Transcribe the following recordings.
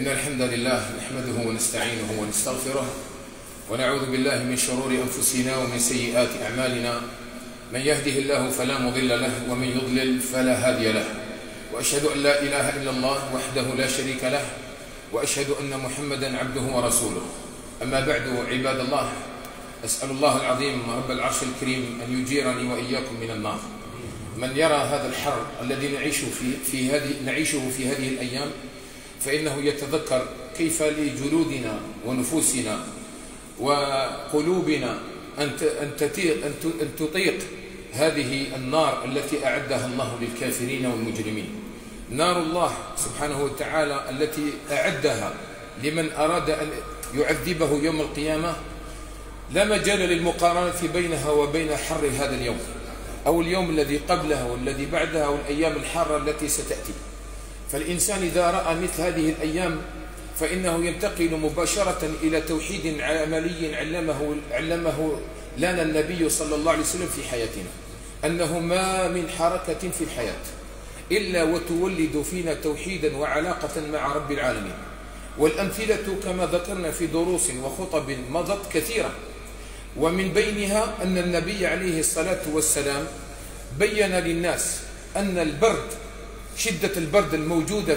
إن الحمد لله نحمده ونستعينه ونستغفره ونعوذ بالله من شرور أنفسنا ومن سيئات أعمالنا. من يهده الله فلا مضل له ومن يضلل فلا هادي له، وأشهد أن لا إله إلا الله وحده لا شريك له، وأشهد أن محمدا عبده ورسوله. أما بعد عباد الله، أسأل الله العظيم رب العرش الكريم أن يجيرني وإياكم من النار. من يرى هذا الحر الذي نعيشه في هذه الأيام فإنه يتذكر كيف لجلودنا ونفوسنا وقلوبنا أن تطيق هذه النار التي أعدها الله للكافرين والمجرمين. نار الله سبحانه وتعالى التي أعدها لمن أراد أن يعذبه يوم القيامة لا مجال للمقارنة بينها وبين حر هذا اليوم أو اليوم الذي قبلها والذي بعدها والأيام الحارة التي ستأتي. فالإنسان إذا رأى مثل هذه الأيام فإنه ينتقل مباشرة إلى توحيد عملي علمه لنا النبي صلى الله عليه وسلم في حياتنا، أنه ما من حركة في الحياة إلا وتولد فينا توحيدا وعلاقة مع رب العالمين. والأمثلة كما ذكرنا في دروس وخطب مضت كثيرة، ومن بينها أن النبي عليه الصلاة والسلام بين للناس أن البرد، شدة البرد الموجودة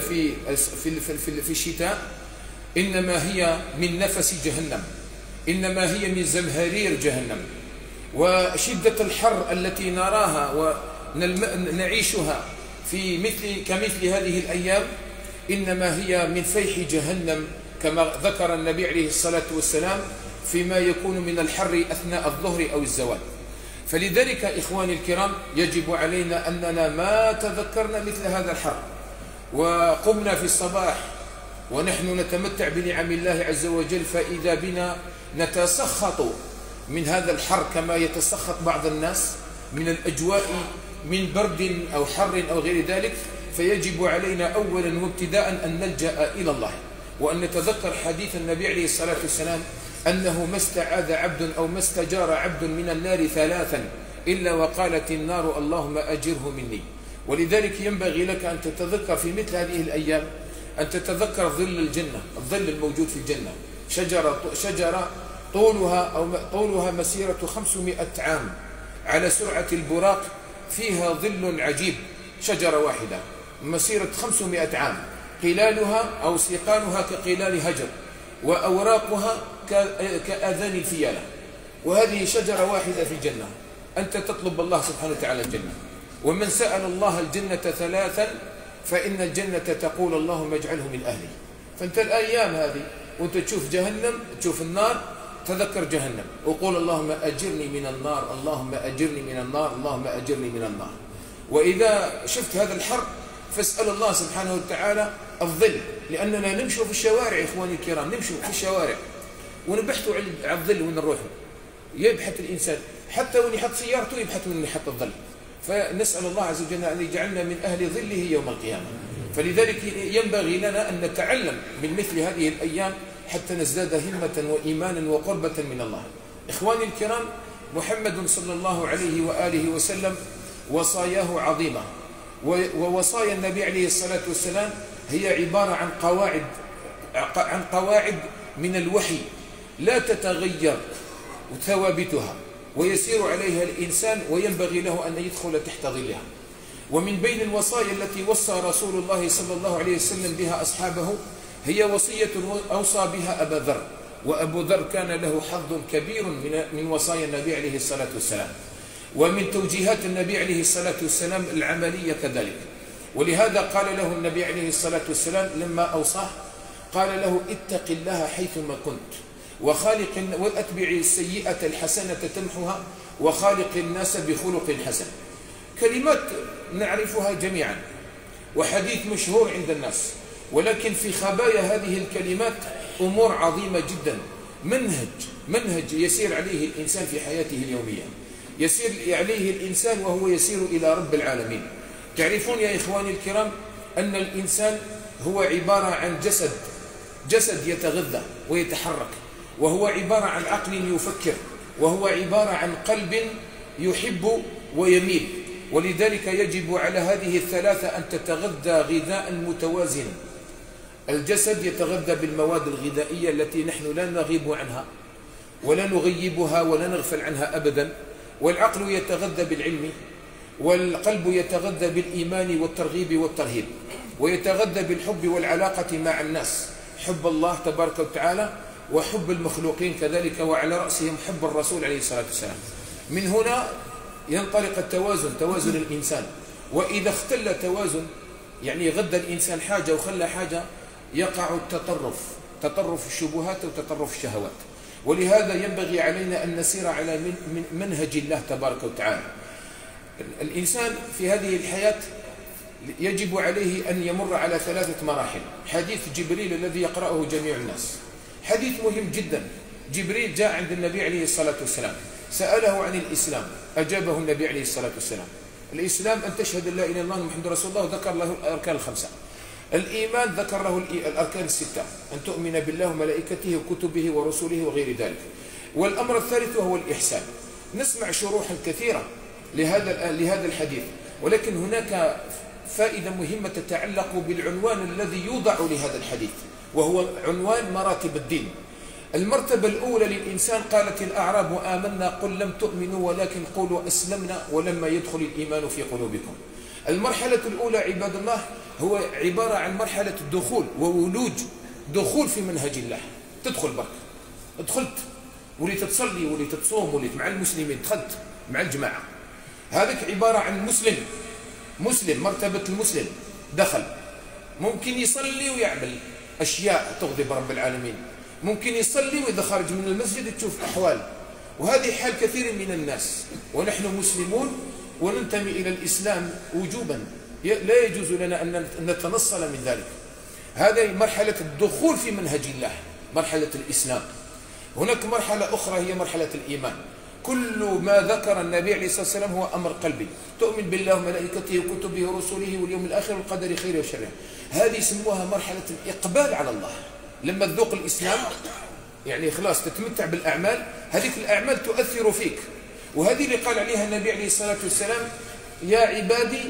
في الشتاء إنما هي من نفس جهنم، إنما هي من زمهرير جهنم. وشدة الحر التي نراها ونعيشها كمثل هذه الأيام إنما هي من فيح جهنم، كما ذكر النبي عليه الصلاة والسلام فيما يكون من الحر أثناء الظهر أو الزوال. فلذلك إخواني الكرام يجب علينا أننا ما تذكرنا مثل هذا الحر وقمنا في الصباح ونحن نتمتع بنعم الله عز وجل فإذا بنا نتسخط من هذا الحر كما يتسخط بعض الناس من الأجواء من برد أو حر أو غير ذلك. فيجب علينا أولا وابتداء أن نلجأ إلى الله وأن نتذكر حديث النبي عليه الصلاة والسلام أنه ما استعاذ عبد أو ما استجار عبد من النار ثلاثا إلا وقالت النار اللهم أجره مني. ولذلك ينبغي لك أن تتذكر في مثل هذه الأيام أن تتذكر ظل الجنة، الظل الموجود في الجنة، شجرة طولها مسيرة 500 عام على سرعة البراق، فيها ظل عجيب، شجرة واحدة مسيرة 500 عام، قلالها أو سيقانها كقلال هجر، وأوراقها كآذان الفيالة. وهذه شجرة واحدة في الجنة. أنت تطلب الله سبحانه وتعالى الجنة، ومن سأل الله الجنة ثلاثا فإن الجنة تقول اللهم اجعله من أهلي. فأنت الأيام هذه وأنت تشوف جهنم، تشوف النار، تذكر جهنم وقول اللهم أجرني من النار، اللهم أجرني من النار، اللهم أجرني من النار. وإذا شفت هذا الحر فاسأل الله سبحانه وتعالى الظل، لأننا نمشي في الشوارع إخواني الكرام، نمشي في الشوارع ونبحثوا عن الظل وين نروح. يبحث الإنسان حتى وين يحط سيارته يبحث وين يحط الظل. فنسأل الله عز وجل أن يجعلنا من أهل ظله يوم القيامة. فلذلك ينبغي لنا أن نتعلم من مثل هذه الأيام حتى نزداد همة وإيمانا وقربة من الله. إخواني الكرام، محمد صلى الله عليه وآله وسلم وصاياه عظيمة، ووصايا النبي عليه الصلاة والسلام هي عبارة عن قواعد من الوحي لا تتغير ثوابتها ويسير عليها الإنسان وينبغي له أن يدخل تحت ظلها. ومن بين الوصايا التي وصى رسول الله صلى الله عليه وسلم بها أصحابه هي وصية أوصى بها أبا ذر، وأبو ذر كان له حظ كبير من وصايا النبي عليه الصلاة والسلام، ومن توجيهات النبي عليه الصلاة والسلام العملية كذلك. ولهذا قال له النبي عليه الصلاة والسلام لما أوصاه قال له اتق الله حيثما كنت وأتبع السيئة الحسنة تمحها وخالق الناس بخلق حسن. كلمات نعرفها جميعا وحديث مشهور عند الناس، ولكن في خبايا هذه الكلمات أمور عظيمة جدا، منهج يسير عليه الإنسان في حياته اليومية، يسير عليه الإنسان وهو يسير إلى رب العالمين. تعرفون يا إخواني الكرام أن الإنسان هو عبارة عن جسد يتغذى ويتحرك، وهو عبارة عن عقل يفكر، وهو عبارة عن قلب يحب ويميل. ولذلك يجب على هذه الثلاثة أن تتغذى غذاء متوازنا. الجسد يتغذى بالمواد الغذائية التي نحن لا نغيب عنها ولا نغيبها ولا نغفل عنها أبدا. والعقل يتغذى بالعلم، والقلب يتغذى بالإيمان والترغيب والترهيب، ويتغذى بالحب والعلاقة مع الناس، حب الله تبارك وتعالى وحب المخلوقين كذلك، وعلى رأسهم حب الرسول عليه الصلاة والسلام. من هنا ينطلق التوازن، توازن الإنسان. وإذا اختل توازن، يعني غذى الإنسان حاجة وخلى حاجة، يقع التطرف، تطرف الشبهات وتطرف الشهوات. ولهذا ينبغي علينا أن نسير على منهج الله تبارك وتعالى. الإنسان في هذه الحياة يجب عليه أن يمر على 3 مراحل. حديث جبريل الذي يقرأه جميع الناس حديث مهم جدا. جبريل جاء عند النبي عليه الصلاة والسلام، سأله عن الإسلام، أجابه النبي عليه الصلاة والسلام. الإسلام أن تشهد أن لا إله إلا الله محمد رسول الله، وذكر له الأركان ال5. الإيمان ذكر له الأركان ال6، أن تؤمن بالله وملائكته وكتبه ورسله وغير ذلك. والأمر الثالث وهو الإحسان. نسمع شروحا كثيرة لهذا الحديث، ولكن هناك فائدة مهمة تتعلق بالعنوان الذي يوضع لهذا الحديث، وهو عنوان مراتب الدين. المرتبة الأولى للإنسان قالت الأعراب آمنا قل لم تؤمنوا ولكن قولوا أسلمنا ولما يدخل الإيمان في قلوبكم. المرحلة الأولى عباد الله هو عبارة عن مرحلة الدخول وولوج، دخول في منهج الله. تدخل برك، دخلت وليت تصلي وليت تصوم وليت مع المسلمين، دخلت مع الجماعة. هذاك عبارة عن مسلم، مرتبة المسلم. دخل، ممكن يصلي ويعمل أشياء تغضب رب العالمين، ممكن يصلي وإذا خرج من المسجد تشوف أحوال، وهذه حال كثير من الناس. ونحن مسلمون وننتمي إلى الإسلام وجوبا، لا يجوز لنا أن نتنصل من ذلك. هذه مرحلة الدخول في منهج الله، مرحلة الإسلام. هناك مرحلة أخرى هي مرحلة الإيمان. كل ما ذكر النبي عليه الصلاة والسلام هو أمر قلبي، تؤمن بالله وملائكته وكتبه ورسله واليوم الآخر والقدر خيره وشره. هذه يسموها مرحلة الإقبال على الله. لما تذوق الإسلام يعني خلاص تتمتع بالأعمال، هذه الأعمال تؤثر فيك. وهذه اللي قال عليها النبي عليه الصلاة والسلام يا عبادي،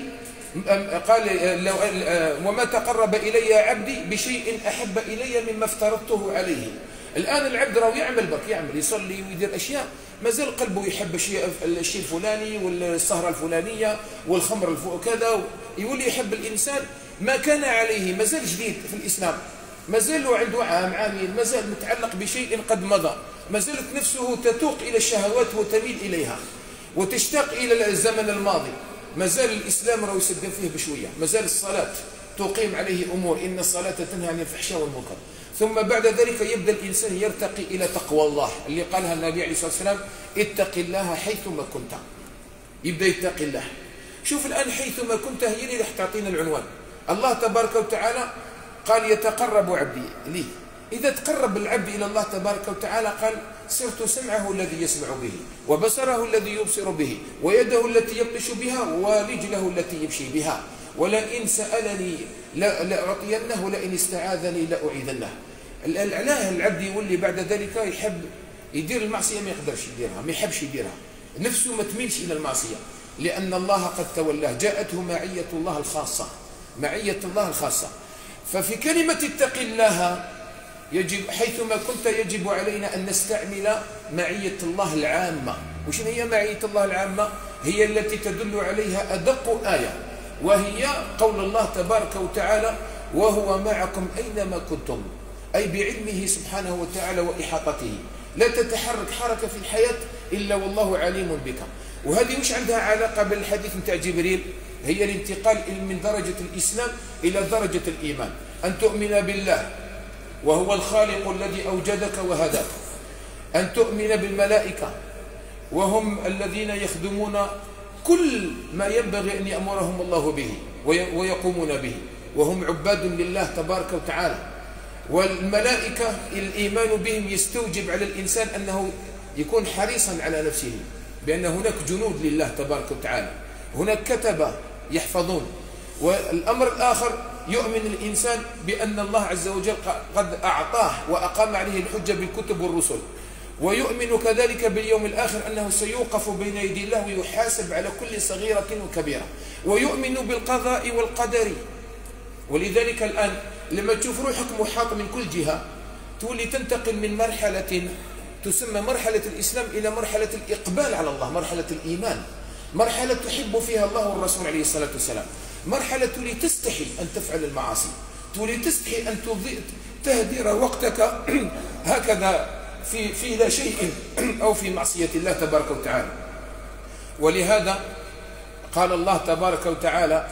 قال وما تقرب إلي عبدي بشيء أحب إلي مما افترضته عليه. الآن العبد راه يعمل برك، يعمل يصلي ويدير أشياء، ما زال قلبه يحب الشيء الفلاني والسهرة الفلانية والخمر كذا، يولي يحب الإنسان ما كان عليه، ما زال جديد في الإسلام، ما زال عنده عامين، ما زال متعلق بشيء قد مضى، ما زالت نفسه تتوق إلى الشهوات وتميل إليها وتشتاق إلى الزمن الماضي. ما زال الإسلام راه يسدم فيه بشوية، ما زال الصلاة تقيم عليه أمور، إن الصلاة تنهى عن الفحشاء والمنكر. ثم بعد ذلك يبدأ الإنسان يرتقي إلى تقوى الله اللي قالها النبي عليه الصلاة والسلام اتق الله حيثما كنت. يبدأ يتقي الله. شوف الآن حيثما كنت هي اللي راح تعطينا العنوان. الله تبارك وتعالى قال يتقرب عبدي لي. إذا تقرب العبد إلى الله تبارك وتعالى قال صرت سمعه الذي يسمع به، وبصره الذي يبصر به، ويده التي يبطش بها، ورجله التي يمشي بها، ولئن سألني لأعطينه، ولئن استعاذني لأعيذنه. العبد يولي بعد ذلك يحب يدير المعصية، ما يقدرش يديرها، ما يحبش يديرها، نفسه ما تميلش إلى المعصية، لأن الله قد تولاه، جاءته معية الله الخاصة، معية الله الخاصة. ففي كلمة اتق الله يجب حيثما كنت يجب علينا أن نستعمل معية الله العامة. وش هي معية الله العامة؟ هي التي تدل عليها أدق آية، وهي قول الله تبارك وتعالى وهو معكم أينما كنتم، أي بعلمه سبحانه وتعالى وإحاطته. لا تتحرك حركة في الحياة إلا والله عليم بك. وهذه مش عندها علاقة بالحديث متاع جبريل، هي الانتقال من درجة الإسلام إلى درجة الإيمان. أن تؤمن بالله وهو الخالق الذي أوجدك وهداك، أن تؤمن بالملائكة وهم الذين يخدمون كل ما ينبغي أن يأمرهم الله به ويقومون به، وهم عباد لله تبارك وتعالى. والملائكة الإيمان بهم يستوجب على الإنسان أنه يكون حريصا على نفسه، بأن هناك جنود لله تبارك وتعالى، هناك كتبة يحفظون. والأمر الآخر يؤمن الإنسان بأن الله عز وجل قد أعطاه وأقام عليه الحجة بالكتب والرسل، ويؤمن كذلك باليوم الآخر أنه سيوقف بين يدي الله ويحاسب على كل صغيرة وكبيرة، ويؤمن بالقضاء والقدر. ولذلك الآن لما تشوف روحك محاط من كل جهة تولي تنتقل من مرحلة تسمى مرحلة الإسلام إلى مرحلة الإقبال على الله، مرحلة الإيمان، مرحلة تحب فيها الله والرسول عليه الصلاة والسلام، مرحلة تولي تستحي أن تفعل المعاصي، تولي تستحي أن تهدر وقتك هكذا في لا شيء أو في معصية الله تبارك وتعالى. ولهذا قال الله تبارك وتعالى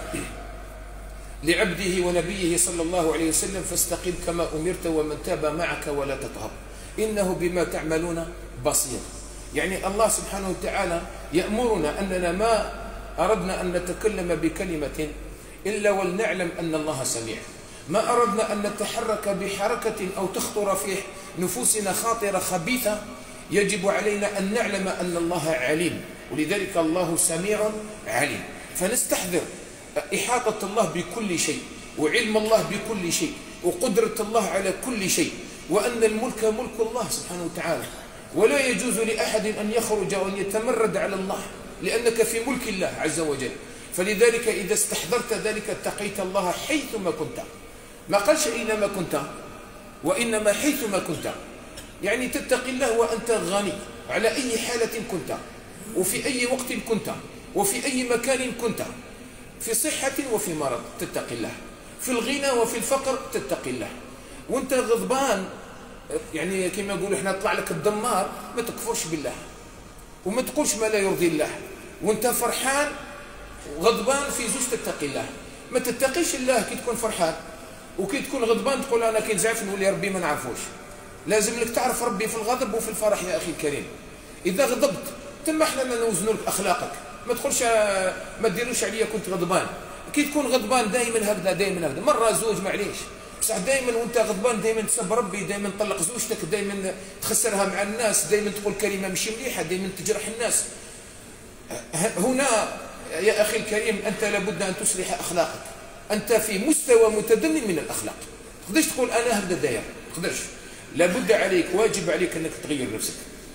لعبده ونبيه صلى الله عليه وسلم: فاستقم كما أمرت ومن تاب معك ولا تطغوا إنه بما تعملون بصير. يعني الله سبحانه وتعالى يأمرنا أننا ما أردنا أن نتكلم بكلمة إلا ولنعلم أن الله سميع، ما أردنا أن نتحرك بحركة أو تخطر في نفوسنا خاطرة خبيثة يجب علينا أن نعلم أن الله عليم، ولذلك الله سميع عليم. فنستحذر إحاطة الله بكل شيء، وعلم الله بكل شيء، وقدرة الله على كل شيء، وأن الملك ملك الله سبحانه وتعالى، ولا يجوز لأحد أن يخرج وأن يتمرد على الله، لأنك في ملك الله عز وجل. فلذلك إذا استحضرت ذلك اتقيت الله حيثما كنت، ما قالش أينما كنت، وإنما حيثما كنت، يعني تتقي الله وأنت غني على أي حالة كنت، وفي أي وقت كنت، وفي أي مكان كنت، في صحة وفي مرض تتقي الله، في الغنى وفي الفقر تتقي الله. وانت غضبان يعني كما يقول احنا طلع لك الدمار ما تكفرش بالله وما تقولش ما لا يرضي الله. وانت فرحان غضبان في زوج تتقي الله. ما تتقيش الله كي تكون فرحان، وكي تكون غضبان تقول انا كي نزعف نولي ربي ما نعرفوش. لازم لك تعرف ربي في الغضب وفي الفرح يا اخي الكريم. اذا غضبت تم احنا نوزنوا لك اخلاقك، ما تقولش ما ديروش عليا كنت غضبان. كي تكون غضبان دائما هكذا دائما هكذا، مره زوج معليش، بصح دائما وانت غضبان دائما تسب ربي، دائما تطلق زوجتك، دائما تخسرها مع الناس، دائما تقول كلمه مش مليحه، دائما تجرح الناس. هنا يا اخي الكريم انت لابد ان تصلح اخلاقك، انت في مستوى متدني من الاخلاق. ما تقدرش تقول انا هكذا داير، ما تقدرش، لابد عليك واجب عليك انك تغير نفسك،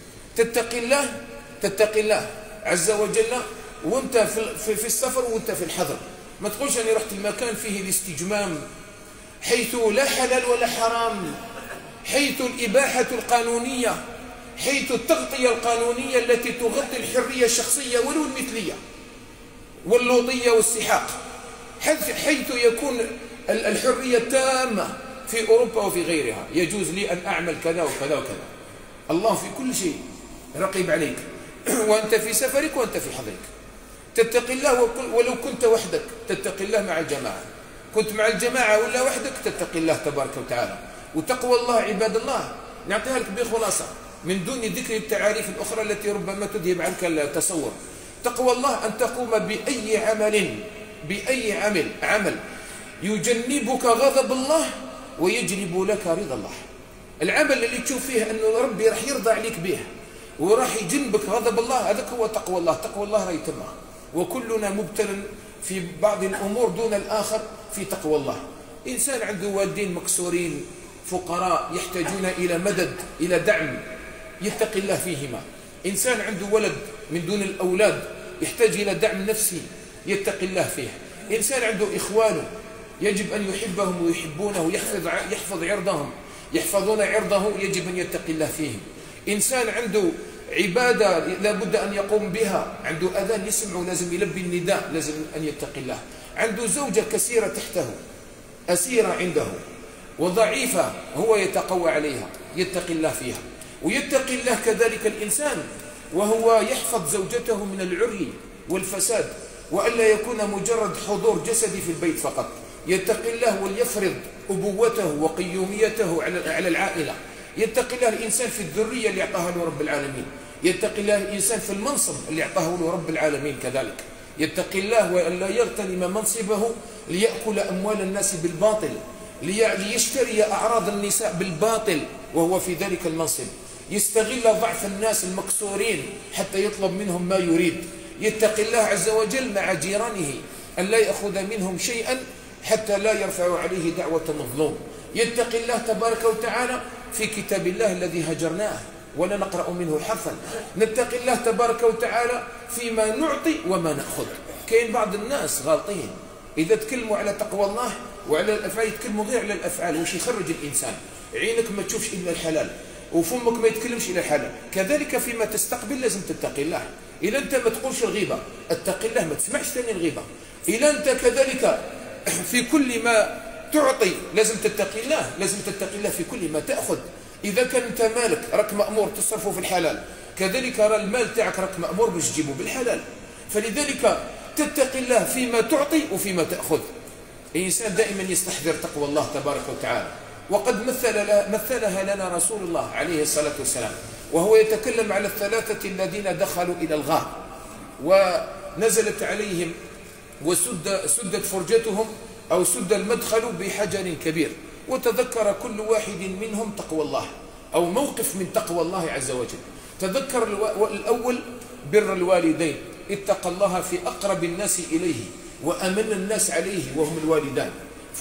تتقي الله عز وجل وانت في السفر وانت في الحضر. ما تقولش اني رحت المكان فيه الاستجمام حيث لا حلال ولا حرام، حيث الإباحة القانونية، حيث التغطية القانونية التي تغطي الحرية الشخصية ولو المثلية واللوطية والسحاق، حيث يكون الحرية التامة في أوروبا وفي غيرها. يجوز لي أن أعمل كذا وكذا وكذا. الله في كل شيء رقيب عليك وأنت في سفرك وأنت في حضرك. تتقي الله ولو كنت وحدك، تتقي الله مع الجماعة. كنت مع الجماعة ولا وحدك تتقي الله تبارك وتعالى. وتقوى الله عباد الله نعطيها لك بخلاصة من دون ذكر التعاريف الأخرى التي ربما تذهب عنك التصور. تقوى الله أن تقوم بأي عمل يجنبك غضب الله ويجلب لك رضا الله. العمل اللي تشوف فيه أنه ربي راح يرضى عليك به وراح يجنبك غضب الله، هذاك هو تقوى الله. تقوى الله راهي تمه، وكلنا مبتل في بعض الأمور دون الآخر في تقوى الله. إنسان عنده والدين مكسورين فقراء يحتاجون إلى مدد إلى دعم، يتقي الله فيهما. إنسان عنده ولد من دون الأولاد يحتاج إلى دعم نفسي، يتقي الله فيه. إنسان عنده إخوانه يجب أن يحبهم ويحبونه ويحفظ عرضهم، يحفظون عرضه، يجب أن يتقي الله فيهم. إنسان عنده عبادة لابد أن يقوم بها، عنده أذان يسمعه لازم يلبي النداء، لازم أن يتقي الله. عنده زوجة كثيرة تحته أسيرة عنده وضعيفة هو يتقوى عليها، يتقي الله فيها. ويتقي الله كذلك الإنسان وهو يحفظ زوجته من العري والفساد، وألا يكون مجرد حضور جسدي في البيت فقط. يتقي الله وليفرض أبوته وقيوميته على العائلة. يتقي الله الإنسان في الذرية اللي أعطاها له رب العالمين. يتقي الله الإنسان في المنصب اللي أعطاه له رب العالمين كذلك. يتقي الله وألا يغتنم منصبه ليأكل أموال الناس بالباطل، ليشتري أعراض النساء بالباطل وهو في ذلك المنصب. يستغل ضعف الناس المكسورين حتى يطلب منهم ما يريد. يتقي الله عز وجل مع جيرانه أن لا يأخذ منهم شيئا حتى لا يرفع عليه دعوة مظلوم. يتقي الله تبارك وتعالى في كتاب الله الذي هجرناه ولا نقرأ منه حرفا. نتقي الله تبارك وتعالى فيما نعطي وما نأخذ. كاين بعض الناس غالطين إذا تكلموا على تقوى الله وعلى الأفعال يتكلموا غير على الأفعال واش يخرج الإنسان. عينك ما تشوفش إلا الحلال، وفمك ما يتكلمش إلا الحلال. كذلك فيما تستقبل لازم تتقي الله. إذا أنت ما تقولش الغيبة اتقي الله، ما تسمعش ثاني الغيبة. إذا أنت كذلك في كل ما تعطي لازم تتقي الله، لازم تتقي الله في كل ما تأخذ. إذا كان أنت مالك راك مأمور تصرفه في الحلال، كذلك راه المال تاعك راك مأمور باش تجيبه بالحلال. فلذلك تتقي الله فيما تعطي وفيما تأخذ. الإنسان دائما يستحضر تقوى الله تبارك وتعالى. وقد مثلها لنا رسول الله عليه الصلاة والسلام وهو يتكلم على الثلاثة الذين دخلوا إلى الغار ونزلت عليهم وسدت فرجتهم أو سد المدخل بحجر كبير، وتذكر كل واحد منهم تقوى الله أو موقف من تقوى الله عز وجل. تذكر الأول بر الوالدين، اتقى الله في أقرب الناس إليه وأمن الناس عليه وهم الوالدان،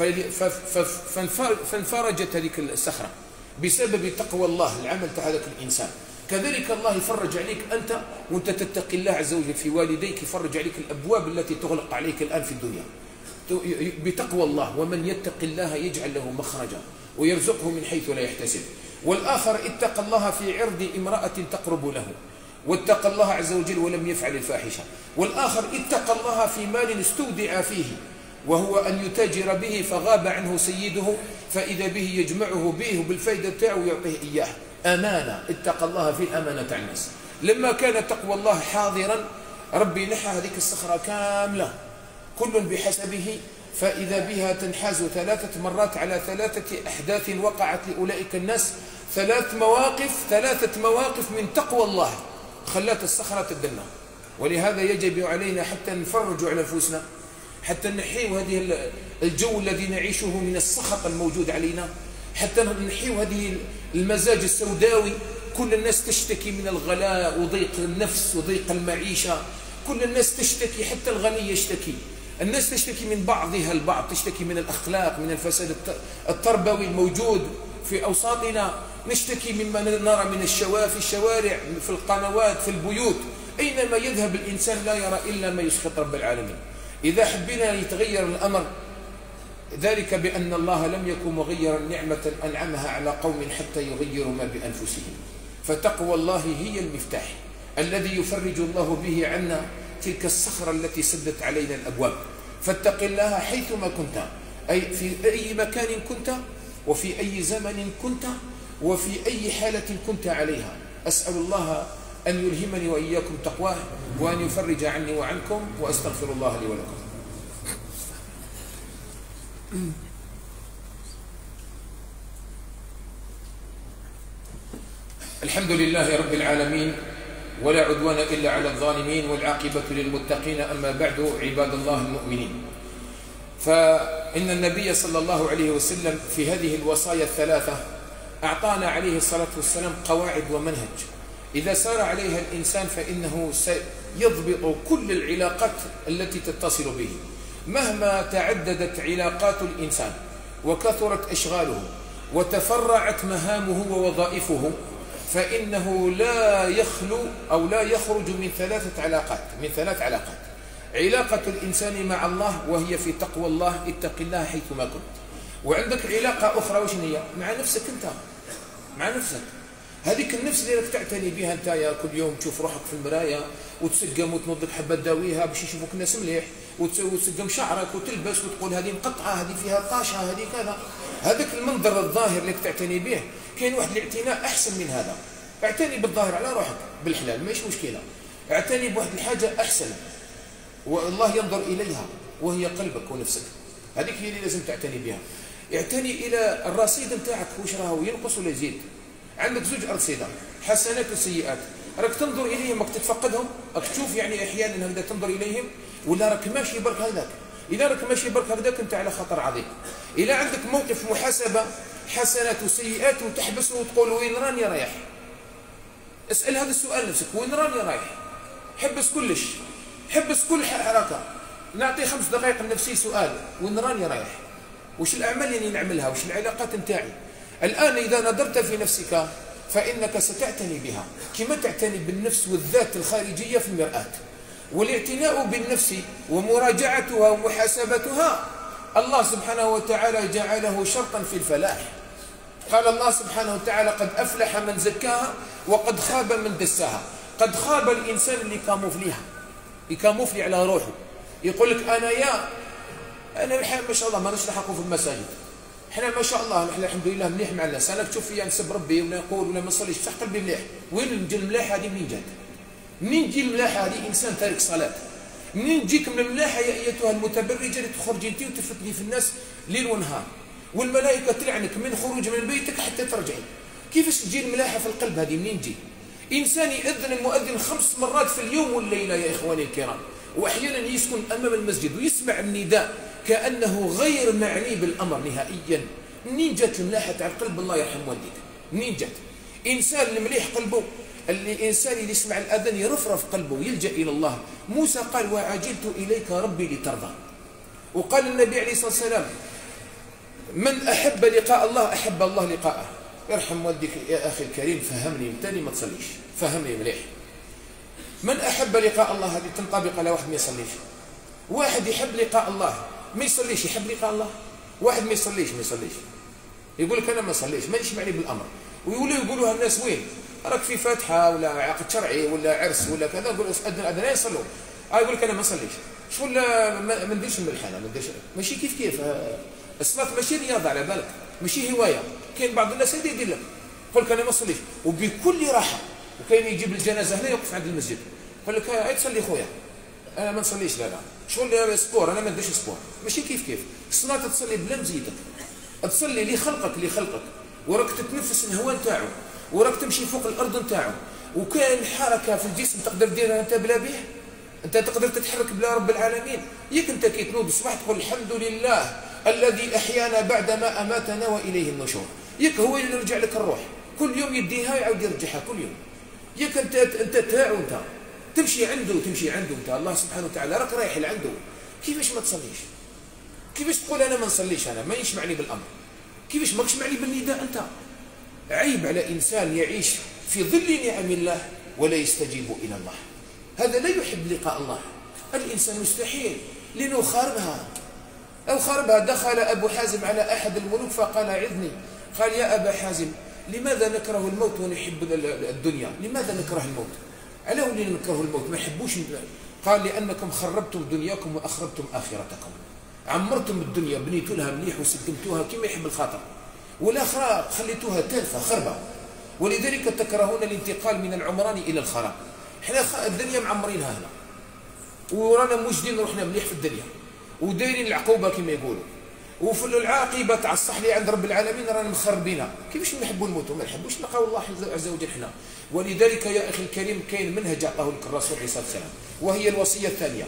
فانفرجت هذيك الصخرة بسبب تقوى الله العمل تاع هذاك الإنسان. كذلك الله يفرج عليك أنت وأنت تتقي الله عز وجل في والديك، يفرج عليك الأبواب التي تغلق عليك الآن في الدنيا بتقوى الله. ومن يتق الله يجعل له مخرجا ويرزقه من حيث لا يحتسب. والآخر اتقى الله في عرض امرأة تقرب له واتقى الله عز وجل ولم يفعل الفاحشة. والآخر اتقى الله في مال استودع فيه وهو أن يتاجر به فغاب عنه سيده فإذا به يجمعه به بالفائدة تاعه ويعطيه إياه. أمانة، اتقى الله في الأمانة تاع الناس. لما كان تقوى الله حاضرا ربي نحى هذيك الصخرة كاملة كل بحسبه، فإذا بها تنحاز 3 مرات على 3 أحداث وقعت لأولئك الناس. 3 مواقف من تقوى الله خلات الصخرة تدنى. ولهذا يجب علينا حتى نفرج على أنفسنا، حتى نحيو هذه الجو الذي نعيشه من السخط الموجود علينا، حتى نحيو هذه المزاج السوداوي. كل الناس تشتكي من الغلاء وضيق النفس وضيق المعيشة، كل الناس تشتكي، حتى الغني يشتكي. الناس تشتكي من بعضها البعض، تشتكي من الأخلاق، من الفساد التربوي الموجود في أوساطنا، نشتكي مما نرى من في الشوارع، في القنوات، في البيوت. أينما يذهب الإنسان لا يرى إلا ما يسخط رب العالمين. إذا حبينا يتغير الأمر ذلك بأن الله لم يكن مغيرا نعمة أنعمها على قوم حتى يغيروا ما بأنفسهم. فتقوى الله هي المفتاح الذي يفرج الله به عنا تلك الصخرة التي سدت علينا الأبواب. فاتق الله حيثما كنت، أي في أي مكان كنت وفي أي زمن كنت وفي أي حالة كنت عليها. أسأل الله أن يلهمني وإياكم تقواه وأن يفرج عني وعنكم، وأستغفر الله لي ولكم. الحمد لله رب العالمين، ولا عدوان إلا على الظالمين، والعاقبة للمتقين. أما بعد، عباد الله المؤمنين، فإن النبي صلى الله عليه وسلم في هذه الوصايا الثلاثة أعطانا عليه الصلاة والسلام قواعد ومنهج إذا سار عليها الإنسان فإنه سيضبط كل العلاقات التي تتصل به. مهما تعددت علاقات الإنسان وكثرت أشغاله وتفرعت مهامه ووظائفه، فإنه لا يخلو أو لا يخرج من 3 علاقات. علاقة الإنسان مع الله وهي في تقوى الله، اتق الله حيثما كنت. وعندك علاقة أخرى وش هي؟ مع نفسك أنت، مع نفسك. هذيك النفس اللي راك تعتني بها أنت يا كل يوم تشوف روحك في المراية وتسقم وتنظف حبة تداويها باش يشوفوك الناس مليح، وتسقم شعرك وتلبس وتقول هذه مقطعة، هذه فيها طاشة، هذه كذا. هذاك المنظر الظاهر اللي تعتني به، كاين واحد الاعتناء أحسن من هذا. اعتني بالظاهر على روحك بالحلال ماشي مشكلة، اعتني بواحد الحاجة أحسن والله ينظر إليها وهي قلبك ونفسك. هذيك هي اللي لازم تعتني بها. اعتني إلى الرصيد نتاعك واش راهو ينقص ولا يزيد. عندك 2 أرصدة، حسنات وسيئات، راك تنظر إليهم، راك تتفقدهم، راك تشوف يعني أحيانا هكذا تنظر إليهم، ولا راك ماشي برك هذاك. إذا راك ماشي برك هكذاك أنت على خطر عظيم. إذا عندك موقف محاسبة حسنات وسيئات وتحبس وتقول وين راني رايح، اسأل هذا السؤال نفسك، وين راني رايح؟ حبس كلش، حبس كل حركة. نعطي 5 دقائق لنفسي سؤال، وين راني رايح؟ وش الأعمال اللي نعملها؟ وش العلاقات نتاعي؟ الآن إذا نظرت في نفسك فإنك ستعتني بها كما تعتني بالنفس والذات الخارجية في المرآة. والاعتناء بالنفس ومراجعتها ومحاسبتها الله سبحانه وتعالى جعله شرطا في الفلاح. قال الله سبحانه وتعالى: قد أفلح من زكاها وقد خاب من دساها. قد خاب الإنسان اللي كاموفليها، يكاموفلي على روحه، يقول لك أنا ما شاء الله ما نلحقوا في المساجد، احنا ما شاء الله احنا الحمد لله مليح مع الناس. انا تشوف فيا نسب ربي ولا نقول ولا ما نصليش بصح قلبي مليح. وين نجي الملاحه هذه؟ منين جات؟ منين تجي الملاحه هذه؟ انسان تارك صلاه. منين تجيك من الملاحه يا ايتها المتبرجه اللي تخرجي انت وتفتني في الناس ليل ونهار، والملائكه تلعنك من خروج من بيتك حتى ترجعي. كيفاش تجي الملاحه في القلب هذه؟ منين تجي؟ انسان يأذن المؤذن 5 مرات في اليوم والليله يا اخواني الكرام، واحيانا يسكن امام المسجد ويسمع النداء كانه غير معني بالامر نهائيا. منين جات الملاحه تاع القلب؟ الله يرحم والديك. منين جات؟ انسان المليح قلبه، الانسان اللي يسمع الاذان يرفرف قلبه ويلجا الى الله. موسى قال: وعجلت اليك ربي لترضى. وقال النبي عليه الصلاه والسلام: من احب لقاء الله احب الله لقاءه. يرحم والديك يا اخي الكريم، فهمني انت اللي ما تصليش، فهمني مليح. من احب لقاء الله هذه تنطبق على واحد ما يصليش. واحد يحب لقاء الله ما يصليش يحب لقاء الله. واحد ما يصليش يقول لك انا ما نصليش، ما يسمعني بالامر، ويقولوها الناس وين راك في فاتحه ولا عقد شرعي ولا عرس ولا كذا، يقول اذن لا يصلوا. يقول لك انا ما نصليش، شغل ما نديرش الملحانه، ما نديرش. ماشي كيف الصلاه ماشي رياضه على بالك، ماشي هوايه. كاين بعض الناس يدير لك يقول لك انا ما نصليش وبكل راحه، وكاين يجيب الجنازه هنا يوقف عند المسجد يقول لك هاي تصلي خويا انا ما نصليش. لا شغل سبور، انا ما نديرش سبور. ماشي كيف الصلاه تصلي بلا مزيتك، تصلي لخلقك وراك تتنفس الهواء نتاعو، وراك تمشي فوق الارض نتاعو، وكاين حركه في الجسم تقدر ديرها انت بلا به. انت تقدر تتحرك بلا رب العالمين. ياك انت كي تنوض الصباح تقول الحمد لله الذي احيانا بعدما اماتنا واليه النشور. ياك هو اللي يرجع لك الروح كل يوم، يديها ويعاود يرجعها كل يوم. ياك انت تاعو، انت تمشي عنده انت الله سبحانه وتعالى راك رايح لعنده. كيفاش ما تصليش؟ كيفاش تقول انا ما نصليش؟ انا ما يشمعني بالامر. كيفاش ماكش معني بالنداء انت؟ عيب على انسان يعيش في ظل نعم الله ولا يستجيب الى الله. هذا لا يحب لقاء الله. الانسان مستحيل لانه خاربها. دخل ابو حازم على احد الملوك فقال: عظني. قال: يا ابا حازم، لماذا نكره الموت ونحب الدنيا؟ لماذا نكره الموت؟ على ولي نكره الموت ما يحبوش؟ قال: لانكم خربتم دنياكم واخربتم اخرتكم. عمرتم الدنيا، بنيتوا لها مليح وسكنتوها كما يحب الخاطر، والاخره خليتوها تالفه خربه. ولذلك تكرهون الانتقال من العمران الى الخراب. احنا الدنيا معمرينها هنا ورانا موجدين روحنا مليح في الدنيا ودايرين العقوبه كما يقولوا، وفي العاقبه تاع الصح اللي عند رب العالمين رانا مخربينها. كيفاش نحبوا الموت وما نحبوش نلقاو الله عز وجل حنا؟ ولذلك يا اخي الكريم كاين منهج عطاه لك الرسول عليه الصلاه والسلام، وهي الوصيه الثانيه: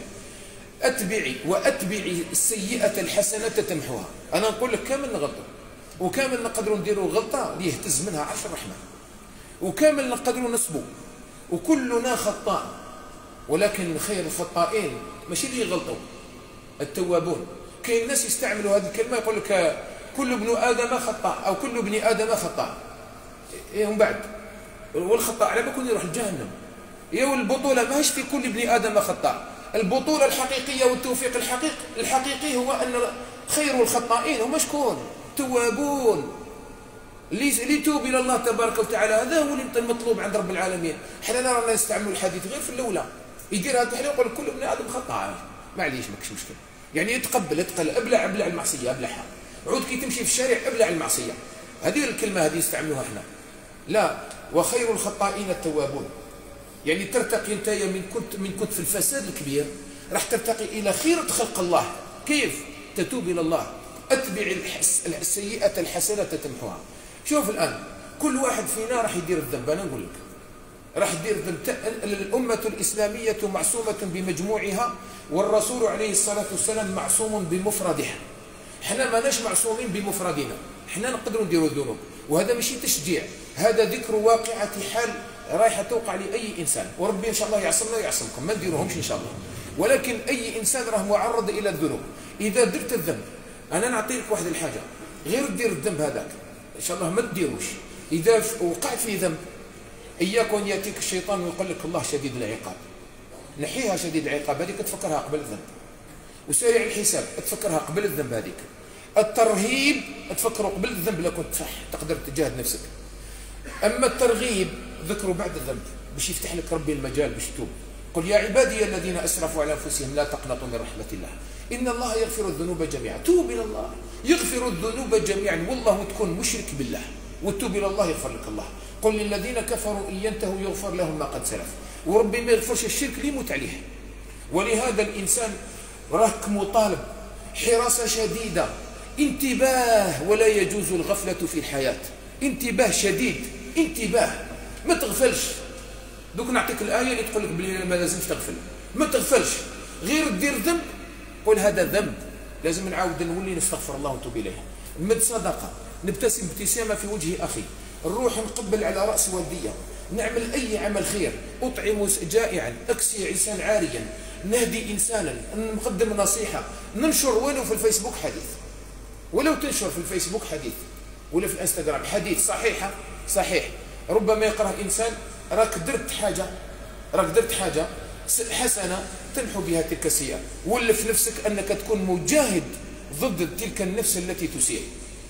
واتبعي السيئه الحسنه تمحوها. انا نقول لك كامل نغلطوا، وكامل نقدروا نديروا غلطه اللي يهتز منها عرش الرحمن، وكامل نقدروا نصبوا، وكلنا خطاء، ولكن خير الخطائين ماشي اللي يغلطوا، التوابون. كاين ناس يستعملوا هذه الكلمه يقول لك كل ابن ادم خطاء او كل ابن ادم خطاء. ومن بعد والخطاء على ما يكون يروح لجهنم. والبطوله ماهيش في كل ابن ادم خطاء. البطوله الحقيقيه والتوفيق الحقيقي هو ان خير الخطائين هم شكون؟ توابون اللي يتوب الى الله تبارك وتعالى. هذا هو المطلوب عند رب العالمين. حنا رانا نستعملوا الحديث غير في الاولى، يدير هذا التحليل يقول كل ابن ادم خطاء، معليش ماكش مشكل. يعني يتقبل ابلع المعصيه، ابلعها. عود كي تمشي في الشارع ابلع المعصيه. هذه الكلمه هذه يستعملوها احنا. لا، وخير الخطائين التوابون. يعني ترتقي انت من كنت في الفساد الكبير راح ترتقي الى خيرة خلق الله. كيف تتوب الى الله؟ اتبع السيئه الحسنه تمحوها. شوف الان كل واحد فينا راح يدير الذنب. انا نقول لك راح يدير الذنب. الامه الاسلاميه معصومه بمجموعها، والرسول عليه الصلاه والسلام معصوم بمفردها. احنا ماناش معصومين بمفردنا، احنا نقدروا نديروا الذنوب، وهذا ماشي تشجيع، هذا ذكر واقعه حال رايحه توقع لاي انسان، وربي ان شاء الله يعصمنا ويعصمكم، ما نديروهمش ان شاء الله. ولكن اي انسان راه معرض الى الذنوب. اذا درت الذنب، انا نعطي لك واحد الحاجه، غير دير الذنب هذاك ان شاء الله ما تديروش. اذا وقعت في ذنب اياك ان ياتيك الشيطان ويقول لك الله شديد العقاب، نحيها شديد العقاب، هذيك تفكرها قبل الذنب. وسريع الحساب تفكرها قبل الذنب هذيك. الترهيب تفكره قبل الذنب لا كنت صح تقدر تجاهد نفسك. أما الترغيب ذكره بعد الذنب باش يفتح لك ربي المجال باش تتوب. قل يا عبادي الذين أسرفوا على أنفسهم لا تقنطوا من رحمة الله إن الله يغفر الذنوب جميعا. توب إلى الله يغفر الذنوب جميعا، والله تكون مشرك بالله وتوب إلى الله يغفر لك الله. قل للذين كفروا إن ينتهوا يغفر لهم ما قد سلف. وربي ما يغفرش الشرك اللي يموت عليه. ولهذا الإنسان راك مطالب حراسة شديدة، انتباه، ولا يجوز الغفلة في الحياة. انتباه شديد، انتباه، ما تغفلش. دوك نعطيك الآية اللي تقول لك بلي ما لازمش تغفل، ما تغفلش، غير دير ذنب قول هذا ذنب لازم نعاود نولي نستغفر الله ونتوب إليه. نمد صدقة، نبتسم ابتسامة في وجه أخي، نروح نقبل على رأس والدية، نعمل أي عمل خير، أطعم جائعا، أكسي إنسان عاريا، نهدي إنسانا، نقدم نصيحة، ننشر ولو في الفيسبوك حديث، ولو تنشر في الفيسبوك حديث ولا في الانستغرام حديث صحيحة صحيح. ربما يقرأ إنسان راك درت حاجة حسنة تمحو بها تلك السيئة، ولف نفسك أنك تكون مجاهد ضد تلك النفس التي تسيء.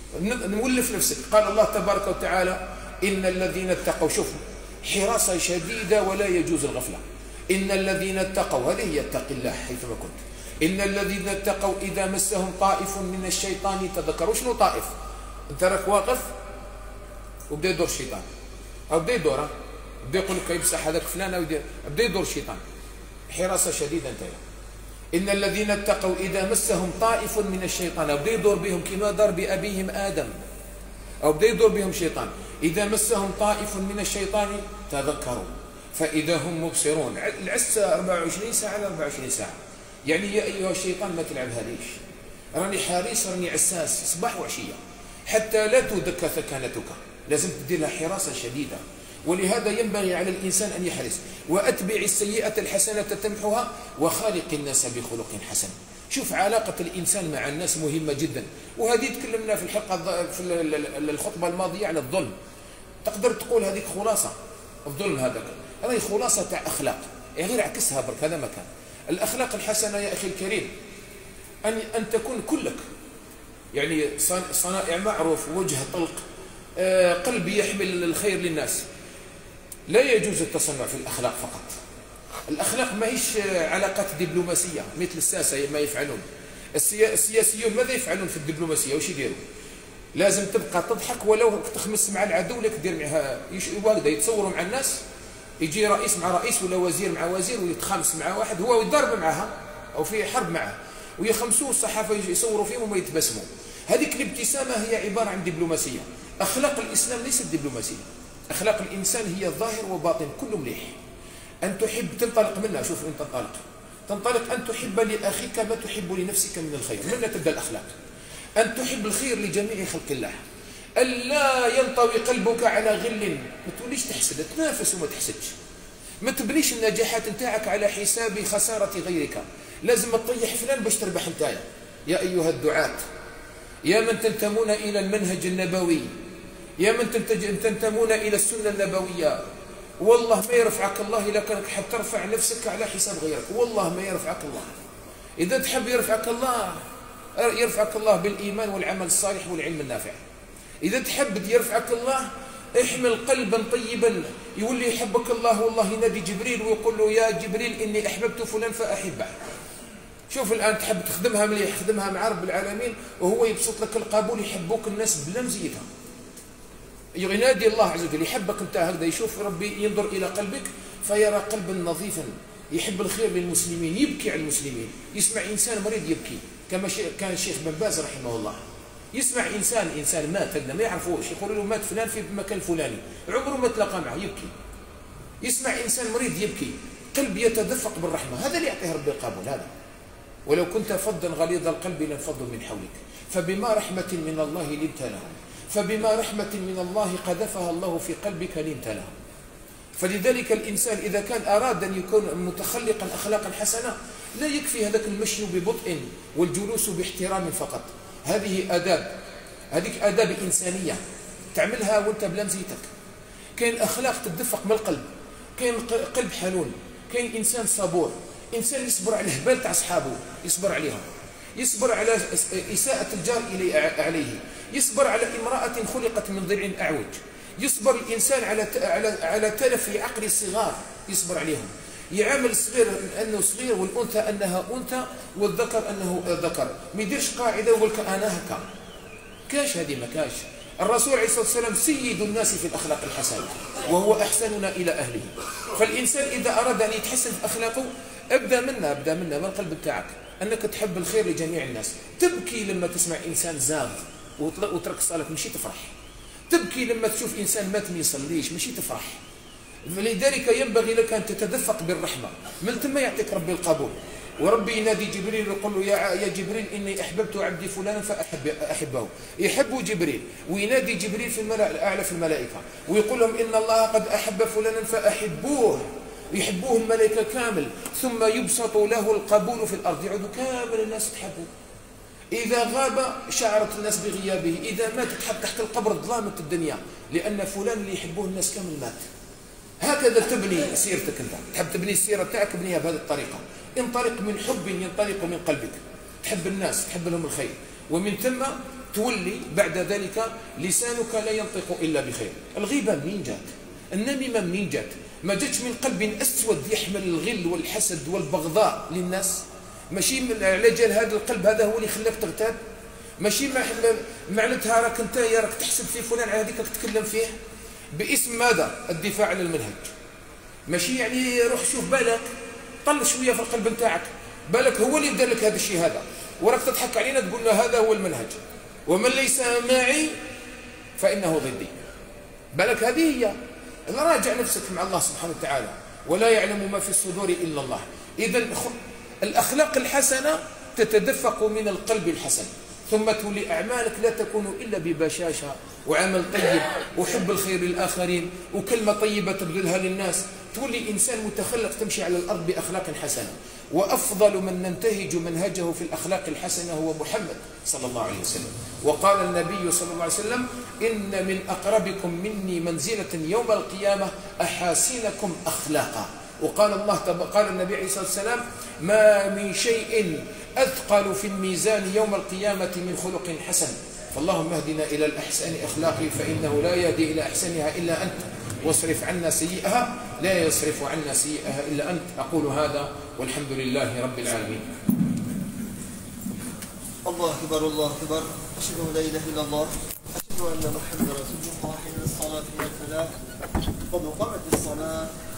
نولف نفسك. قال الله تبارك وتعالى إن الذين اتقوا، شوفوا حراسة شديدة ولا يجوز الغفلة. إن الذين اتقوا، هذه هي اتق الله حيثما كنت. إن الذين اتقوا إذا مسهم طائف من الشيطان تذكروا. شنو طائف؟ أنت راك واقف وبدا يدور الشيطان، أو بدا يدور، بدا يقول لك يمسح هذاك فلان، أو بدا يدور الشيطان. حراسة شديدة أنت. إن الذين اتقوا إذا مسهم طائف من الشيطان، أو بدا يدور بهم كما دار بأبيهم آدم، أو بدا يدور بهم شيطان. إذا مسهم طائف من الشيطان تذكروا فإذا هم مبصرون. العسة 24 ساعة على 24 ساعة. يعني يا أيها الشيطان ما تلعبها ليش، راني حريص، راني عساس صباح وعشية حتى لا تدك ثكنتك. لازم تدير لها حراسة شديدة. ولهذا ينبغي على الإنسان أن يحرص. وأتبع السيئة الحسنة تمحها وخالق الناس بخلق حسن. شوف علاقة الإنسان مع الناس مهمة جدا. وهذه تكلمنا في الحلقة في الخطبة الماضية على الظلم. تقدر تقول هذيك خلاصة الظلم، هذاك هذه خلاصة تاع أخلاق، يعني غير عكسها برك. هذا مكان الأخلاق الحسنة يا أخي الكريم أن تكون كلك يعني صنائع معروف، وجه طلق، قلب يحمل الخير للناس. لا يجوز التصنع في الأخلاق فقط. الأخلاق ما هيش علاقات دبلوماسية مثل الساسة ما يفعلون. السياسيون ماذا يفعلون في الدبلوماسية؟ وش يديروا؟ لازم تبقى تضحك ولو تخمس مع العدو، لك دير معها هكذا. يتصوروا مع الناس، يجي رئيس مع رئيس ولا وزير مع وزير ويتخامس مع واحد هو يضرب معها أو في حرب معه، ويخمسوه الصحافة يصوروا فيهم وما يتبسموا. هذيك الابتسامة هي عبارة عن دبلوماسية. أخلاق الإسلام ليست دبلوماسية. أخلاق الإنسان هي ظاهر وباطن كله مليح. أن تحب تنطلق منها. شوف أنت تنطلق أن تحب لأخيك ما تحب لنفسك من الخير. من تبدأ الأخلاق؟ أن تحب الخير لجميع خلق الله. ألا ينطوي قلبك على غل. ما توليش تحسد، تنافس وما تحسدش. ما تبنيش النجاحات نتاعك على حساب خسارة غيرك. لازم تطيح فلان باش تربح نتايا. يا أيها الدعاة، يا من تنتمون إلى المنهج النبوي، يا من تنتمون إلى السنة النبوية، والله ما يرفعك الله إلا كانك حاب ترفع نفسك على حساب غيرك. والله ما يرفعك الله. إذا تحب يرفعك الله بالإيمان والعمل الصالح والعلم النافع. إذا تحب يرفعك الله احمل قلبا طيبا يولي يحبك الله. والله ينادي جبريل ويقول له يا جبريل إني أحببت فلان فأحبه. شوف الآن تحب تخدمها مليح، يخدمها مع رب العالمين وهو يبسط لك القبول، يحبوك الناس بلا مزيتها. ينادي الله عز وجل يحبك انت هكذا. يشوف ربي ينظر إلى قلبك فيرى قلبا نظيفا يحب الخير للمسلمين، يبكي على المسلمين. يسمع إنسان مريض يبكي كما كان الشيخ بن باز رحمه الله. يسمع إنسان مات هذا ما يعرفوش، يقولوا له مات فلان في المكان الفلاني، عمره ما تلاقى معه، يبكي. يسمع إنسان مريض يبكي، قلب يتدفق بالرحمة. هذا اللي يعطيه ربي القبول هذا. ولو كنت فظا غليظ القلب لانفضوا من حولك فبما رحمة من الله لنت لهم، فبما رحمة من الله قذفها الله في قلبك لنت لهم. فلذلك الإنسان إذا كان أراد أن يكون متخلقا أخلاقا حسنة لا يكفي هذاك المشي ببطء والجلوس باحترام فقط. هذه آداب إنسانية تعملها وانت بلا مزيتك. كاين أخلاق تدفق من القلب، كاين قلب حنون، كاين إنسان صبور، إنسان يصبر على الهبال تاع أصحابه، يصبر عليهم، يصبر على إساءة الجار عليه، يصبر على امرأة خلقت من ضلع أعوج، يصبر الإنسان على تلف عقل الصغار، يصبر عليهم، يعامل الصغير أنه صغير والأنثى أنها أنثى والذكر أنه ذكر، ما يديرش قاعدة ويقول أنا هكا. كاش هذه ما كاش. الرسول عليه الصلاة والسلام سيد الناس في الأخلاق الحسنة وهو أحسننا إلى أهله. فالإنسان إذا أراد أن يتحسن في أخلاقه ابدأ منها من القلب بتاعك، أنك تحب الخير لجميع الناس. تبكي لما تسمع إنسان زاغ وترك الصلاة مشي تفرح، تبكي لما تشوف إنسان مات ما يصليش مشي تفرح. لذلك ينبغي لك أن تتدفق بالرحمة، من ثم يعطيك ربي القبول. وربي ينادي جبريل ويقول له يا جبريل إني أحببت عبدي فلانا فأحبه، يحب جبريل، وينادي جبريل في الملأ الأعلى في الملائكة ويقول لهم إن الله قد أحب فلانا فأحبوه، يحبوه الملائكة كامل، ثم يبسط له القبول في الأرض، يعود كامل الناس تحبه. إذا غاب شعرت الناس بغيابه، إذا مات تحب تحت القبر ظلامت الدنيا، لأن فلان اللي يحبوه الناس كامل مات. هكذا تبني سيرتك أنت، تحب تبني السيرة تاعك ابنيها بهذه الطريقة. انطلق من حب ينطلق من قلبك، تحب الناس، تحب لهم الخير، ومن ثم تولي بعد ذلك لسانك لا ينطق إلا بخير. الغيبة منين جات؟ النميمة منين جات؟ ما جاتش من قلب أسود يحمل الغل والحسد والبغضاء للناس؟ ماشي على جال هذا القلب هذا هو اللي خلاك تغتاب؟ ماشي معناتها راك انت راك تحسب في فلان على هذيك تتكلم فيه باسم ماذا؟ الدفاع عن المنهج. ماشي يعني روح شوف بالك، طل شويه في القلب نتاعك، بالك هو اللي دار لك هذا الشيء هذا، وراك تضحك علينا تقول له هذا هو المنهج، ومن ليس معي فإنه ضدي. بالك هذه هي. راجع نفسك مع الله سبحانه وتعالى، ولا يعلم ما في الصدور إلا الله. إذا الأخلاق الحسنة تتدفق من القلب الحسن، ثم تولي أعمالك لا تكون إلا ببشاشة وعمل طيب وحب الخير للآخرين وكلمة طيبة تبذلها للناس، تولي إنسان متخلق تمشي على الأرض بأخلاق حسنة. وأفضل من ننتهج منهجه في الأخلاق الحسنة هو محمد صلى الله عليه وسلم. وقال النبي صلى الله عليه وسلم إن من أقربكم مني منزلة يوم القيامة أحاسنكم أخلاقا. وقال قال النبي عليه الصلاة والسلام ما من شيء أثقل في الميزان يوم القيامة من خلق حسن. فاللهم اهدنا إلى الأحسن أخلاقي فإنه لا يهدي إلى أحسنها إلا أنت، واصرف عنا سيئها لا يصرف عنا سيئها إلا أنت. أقول هذا والحمد لله رب العالمين. الله أكبر الله أكبر، أشهد أن لا إله إلا الله، أشهد أن محمدا رسول الله. حين الصلاة والفلاح قد قامت الصلاة.